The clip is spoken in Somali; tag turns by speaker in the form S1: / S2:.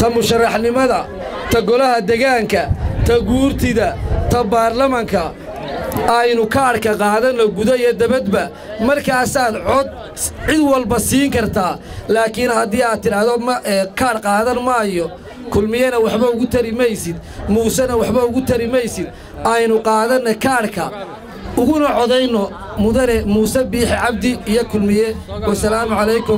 S1: مشرح لماذا تقولها دجانك تقولتي تبارلمانك aynu kaarka qaadan la gudayo dabadba markaasaad cod cid walba siin kartaa laakiin haddii aad tiraahdo kaar qaadan maayo kulmiyana waxba ugu tari maysid muusana waxba ugu tari maysid aynu qaadanna kaarka uguna codayno mudane muuse biixi cabdi iyo kulmiye wassalaamu calaykum